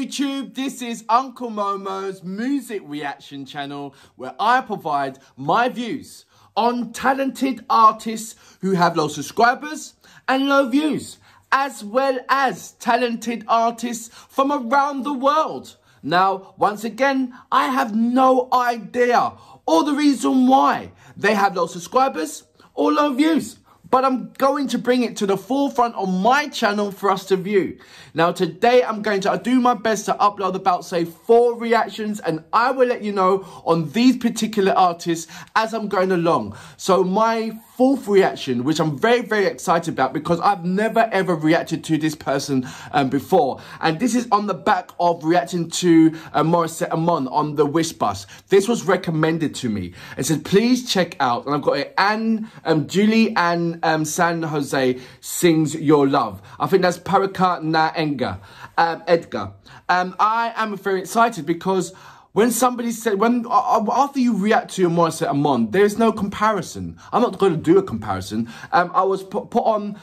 YouTube, this is Uncle Momo's music reaction channel where I provide my views on talented artists who have low subscribers and low views, as well as talented artists from around the world. Now, once again, I have no idea or the reason why they have low subscribers or low views, but I'm going to bring it to the forefront on my channel for us to view. Now, today I'm going to do my best to upload about, say, 4 reactions, and I will let you know on these particular artists as I'm going along. So my 4th reaction, which I'm very, very excited about because I've never ever reacted to this person before. And this is on the back of reacting to Morissette Amon on the Wish bus. This was recommended to me. It said, please check out, and I've got it, Julie Ann San Jose Sings Your Love. I think that's Parokya Ni Edgar. I am very excited because when somebody said, after you react to your Morissette Amon, there's no comparison. I'm not going to do a comparison. I was put on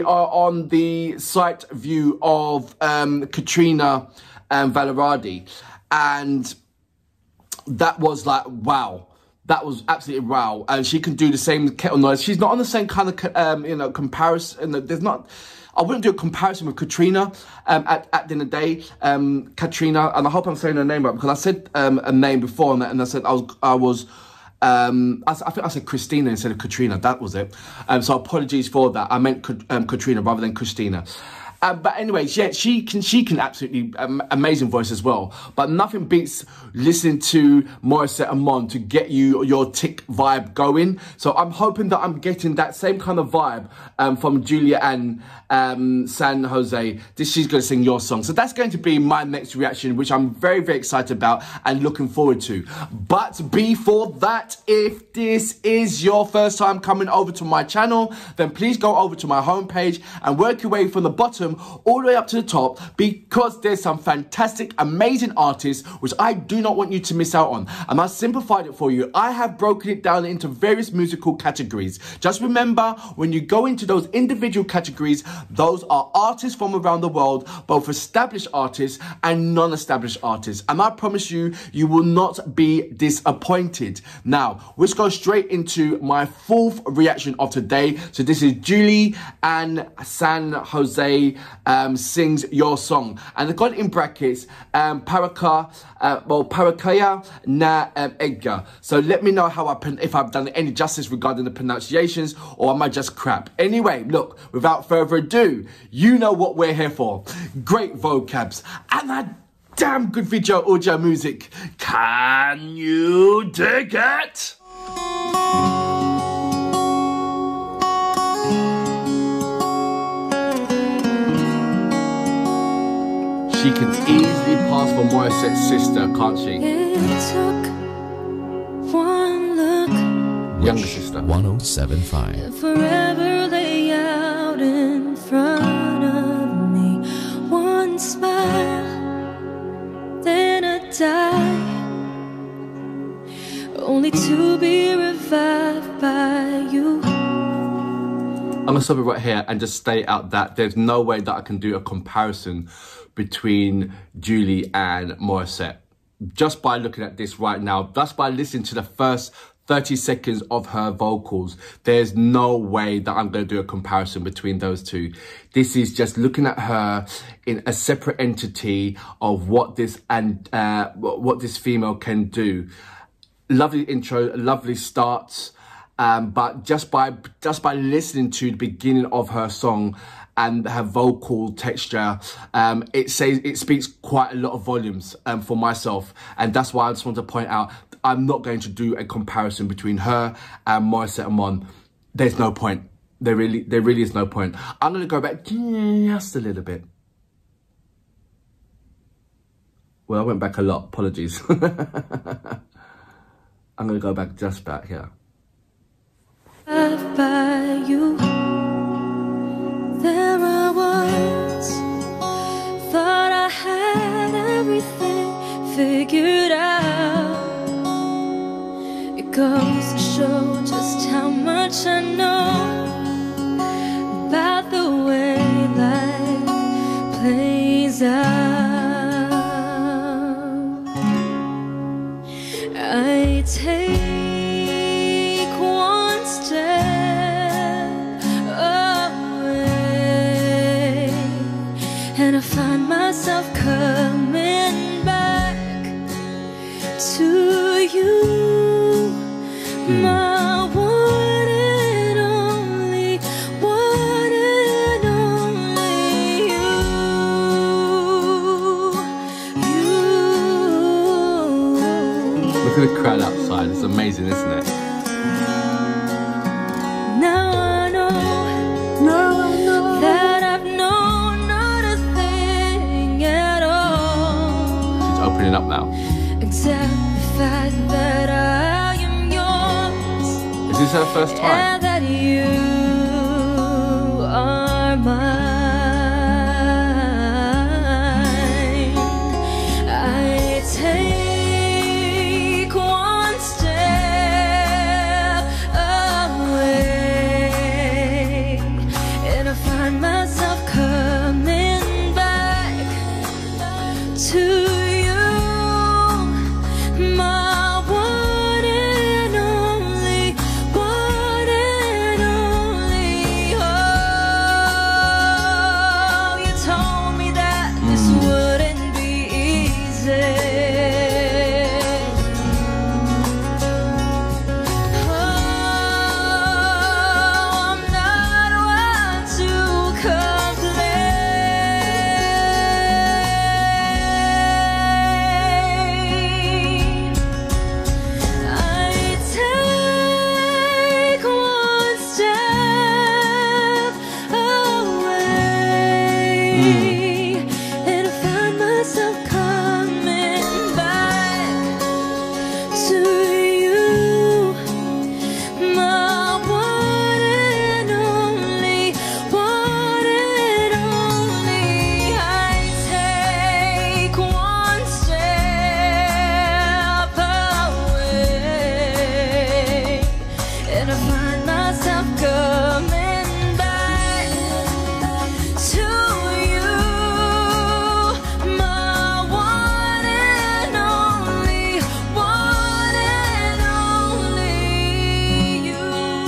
the site view of Katrina Valeradi, and that was like, wow. That was absolutely wow. And she can do the same kettle noise. She's not on the same kind of, comparison. There's not... I wouldn't do a comparison with Katrina at the end of the day. Katrina, and I hope I'm saying her name right, because I said a name before, and I said I think I said Christina instead of Katrina. That was it. So apologies for that. I meant Katrina rather than Christina. But anyways, yeah, she can absolutely amazing voice as well. But nothing beats listening to Morissette Amon to get you your tick vibe going. So I'm hoping that I'm getting that same kind of vibe from Julia Ann San Jose. She's going to sing your song. So that's going to be my next reaction, which I'm very, very excited about and looking forward to. But before that, if this is your first time coming over to my channel, then please go over to my homepage and work your way from the bottom all the way up to the top, because there's some fantastic, amazing artists which I do not want you to miss out on. And I simplified it for you. I have broken it down into various musical categories. Just remember, when you go into those individual categories, those are artists from around the world, both established artists and non-established artists. And I promise you, you will not be disappointed. Now, let's go straight into my 4th reaction of today. So this is Julie Ann San Jose Sings Your Song, and I've got it in brackets, Parokya Ni Edgar. So let me know if I've done any justice regarding the pronunciations, or am I just crap? Anyway, look, without further ado, you know what we're here for. Great vocabs and a damn good video audio music. Can you dig it? She can easily pass for Morissette's sister, can't she? It took one look. Younger sister. 1075. Forever lay out in front of me. One smile, then a die. Only to be revived by you. I'm going to stop it right here and just state out that there's no way that I can do a comparison between Julie and Morissette. Just by looking at this right now, just by listening to the first 30 seconds of her vocals, there's no way that I'm going to do a comparison between those two. This is just looking at her in a separate entity of what this female can do. Lovely intro, lovely starts. But just by listening to the beginning of her song and her vocal texture, it speaks quite a lot of volumes for myself, and that's why I just want to point out I'm not going to do a comparison between her and Morissette Amon. There's no point. There really is no point. I'm going to go back just a little bit. Well, I went back a lot. Apologies. I'm going to go back just back here. By you, there I was, thought I had everything figured out. It goes to show just how much I know about the way life plays out. I take one step away, and I find myself coming back to you, my one and only, one and only you. Look at the crowd outside, it's amazing, isn't it? Now I know that I've known not a thing at all. She's opening up now. Except the fact that I am yours. Is this her first time? And that you are mine. I take one step away, and I find myself coming back to you, my one and only, one and only. Oh, you told me that this wouldn't be easy. Oh, I'm not one to complain. I take one step away, and I find myself coming back to you, my one and only, one and only. I take one step away, and I find myself coming back to you, my one and only, one and only you.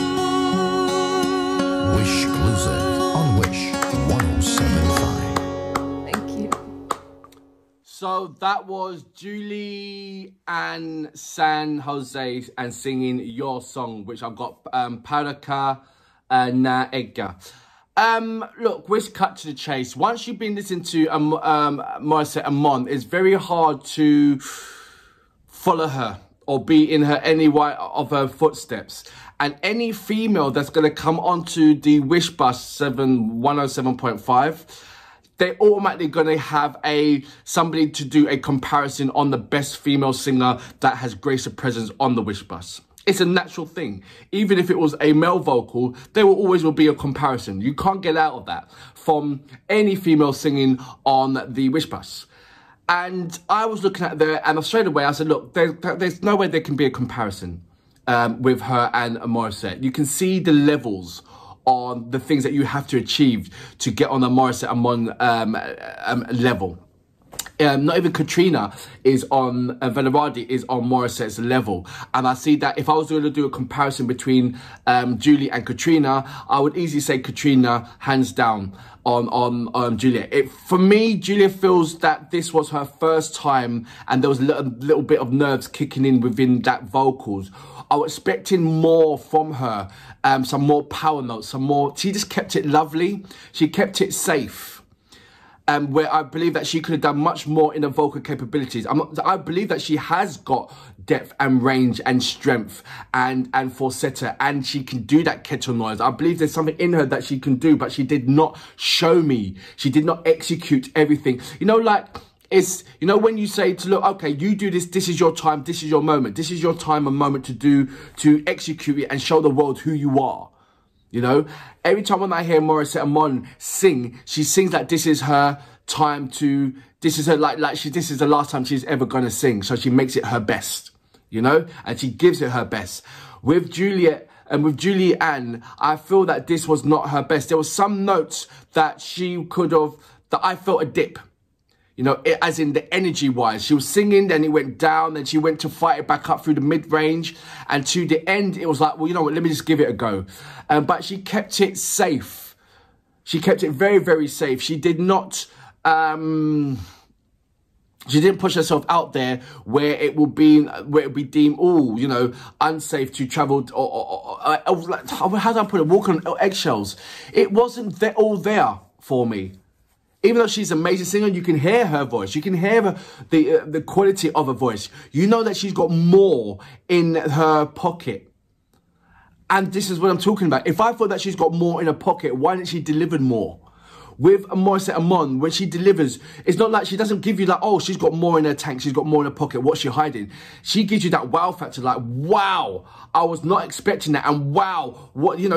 WISHclusive on Wish 1075. Thank you. So that was Julie and San Jose and singing your song, which I've got Parokya Ni Edgar. Look, let's cut to the chase. Once you've been listening to Morissette and Mon, it's very hard to follow her or be in her any way of her footsteps. And any female that's going to come onto the Wish Bus 107.5, they're automatically going to have somebody to do a comparison on the best female singer that has graced a presence on the Wish Bus. It's a natural thing. Even if it was a male vocal, there will be a comparison. You can't get out of that from any female singing on the Wish Bus. And I was looking at there, and straight away I said, look, there's no way there can be a comparison with her and Morissette. You can see the levels on the things that you have to achieve to get on the Morissette and Mon level. Not even Katrina is on, Velarde is on Morissette's level. And I see that if I was going to do a comparison between Julie and Katrina, I would easily say Katrina hands down on Julia. For me, Julia feels that this was her first time and there was a little bit of nerves kicking in within that vocals. I was expecting more from her, some more power notes, some more. She just kept it lovely. She kept it safe. Where I believe that she could have done much more in her vocal capabilities. I believe that she has got depth and range and strength and falsetto, and she can do that kettle noise. I believe there's something in her that she can do, but she did not show me. She did not execute everything. You know, like, it's, you know, when you say to look, okay, you do this, this is your time, this is your moment, this is your time and moment to execute it and show the world who you are. You know, every time when I hear Morissette and Mon sing, she sings like this is her time to, this is her, this is the last time she's ever going to sing. So she makes it her best, you know, and she gives it her best. With Juliet and with Julie Ann, I feel that this was not her best. There were some notes that she could have, that I felt a dip. You know, as in the energy-wise. She was singing, then it went down, then she went to fight it back up through the mid-range. And to the end, it was like, well, you know what, let me just give it a go. But she kept it safe. She kept it very, very safe. She did not... she didn't push herself out there where it will be deemed, oh, you know, unsafe to travel, or like, how do I put it, walk on eggshells. It wasn't all there for me. Even though she's an amazing singer, you can hear her voice. You can hear the quality of her voice. You know that she's got more in her pocket. And this is what I'm talking about. If I thought that she's got more in her pocket, why didn't she deliver more? With Morissette Amon, when she delivers, it's not like she doesn't give you like, oh, she's got more in her tank, she's got more in her pocket, what's she hiding? She gives you that wow factor, like, wow, I was not expecting that, and wow, what, you know,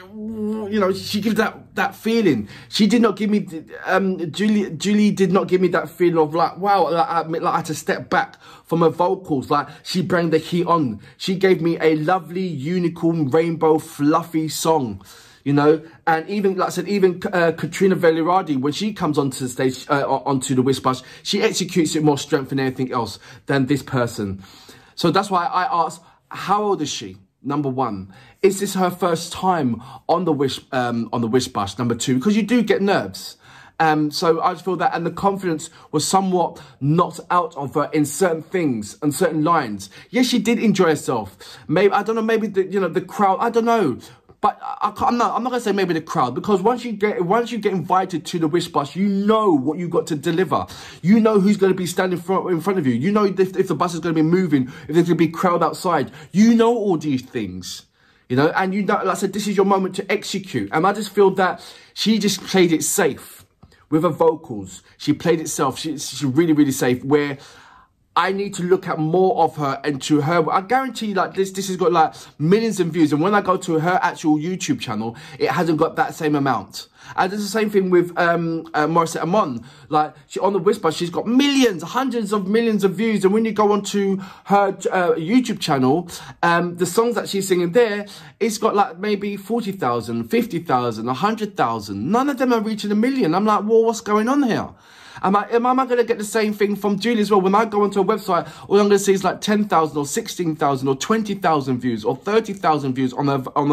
she gives that feeling. She did not give me, Julie did not give me that feeling of like, wow, like I had to step back from her vocals, like she brought the heat on. She gave me a lovely, unicorn, rainbow, fluffy song. You know, and even, like I said, even Katrina Velarde, when she comes onto the stage, onto the Wish Bus, she executes it more strength than anything else than this person. So that's why I asked, how old is she? Number one, is this her first time on the Wish Bus? Number two, because you do get nerves. So I just feel that, and the confidence was somewhat knocked out of her in certain things and certain lines. Yes, she did enjoy herself. Maybe, I don't know, maybe the crowd, I don't know. But I'm not going to say maybe the crowd, because once you get invited to the Wish Bus, you know what you got to deliver. You know who's going to be standing in front of you. You know if the bus is going to be moving, if there's going to be crowd outside. You know all these things, you know. And you know, like I said, this is your moment to execute. And I just feel that she just played it safe with her vocals. She played it safe. She's really, really safe. Where I need to look at more of her, and to her, I guarantee like this has got like millions of views. And when I go to her actual YouTube channel, it hasn't got that same amount. And it's the same thing with Morissette Amon. Like, she on the Wish Bus, she's got millions, hundreds of millions of views. And when you go onto her YouTube channel, the songs that she's singing there, it's got like maybe 40,000, 50,000, 100,000. None of them are reaching 1 million. I'm like, well, what's going on here? Am I going to get the same thing from Julie as well? When I go onto a website, all I'm going to see is like 10,000 or 16,000 or 20,000 views or 30,000 views on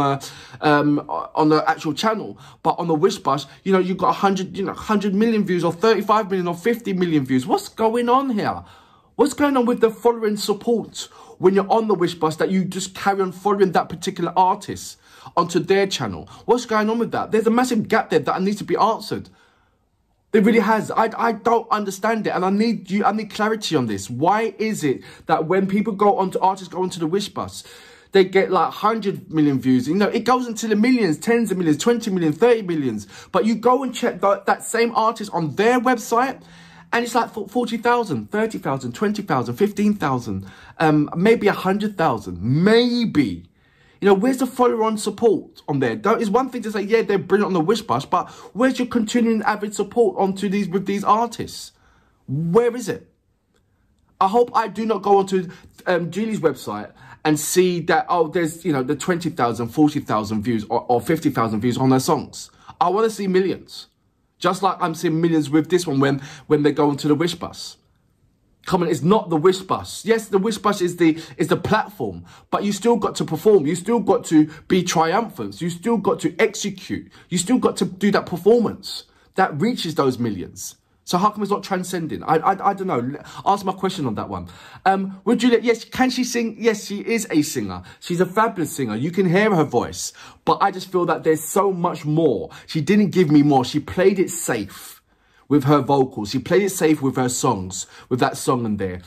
the actual channel. But on the Wish Bus, you know, you've got 100 million views or 35 million or 50 million views. What's going on here? What's going on with the following support when you're on the Wish Bus, that you just carry on following that particular artist onto their channel? What's going on with that? There's a massive gap there that needs to be answered. It really has. I don't understand it, and I need clarity on this. Why is it that when people artists go onto the Wish Bus, they get like 100 million views? You know, it goes into the millions, tens of millions, 20 million, 30 millions. But you go and check that same artist on their website, and it's like 40,000, 30,000, 20,000, 15,000, maybe 100,000, maybe. You know, where's the follow-on support on there? It's one thing to say, yeah, they're brilliant on the Wish Bus, but where's your continuing avid support with these artists? Where is it? I hope I do not go onto Julie's website and see that, oh, there's, you know, the 20,000, 40,000 views or 50,000 views on their songs. I want to see millions. Just like I'm seeing millions with this one when they go onto the Wish Bus. Come on, it's not the Wish Bus. Yes, the Wish Bus is the platform, but you still got to perform. You still got to be triumphant. You still got to execute. You still got to do that performance that reaches those millions. So how come it's not transcending? I don't know. Answer my question on that one. With Juliet, yes, can she sing? Yes, she is a singer. She's a fabulous singer. You can hear her voice. But I just feel that there's so much more. She didn't give me more. She played it safe with her vocals. She played it safe with her songs, with that song in there.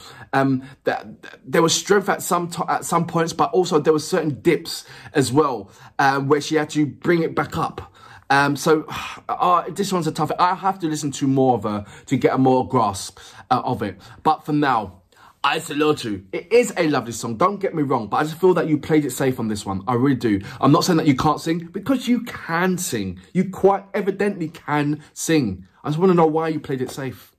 There was strength at some points, but also there were certain dips as well, where she had to bring it back up. So this one's a tough. I have to listen to more of her to get a more grasp of it. But for now, I salute you. It is a lovely song, don't get me wrong, but I just feel that you played it safe on this one. I really do. I'm not saying that you can't sing, because you can sing. You quite evidently can sing. I just want to know why you played it safe.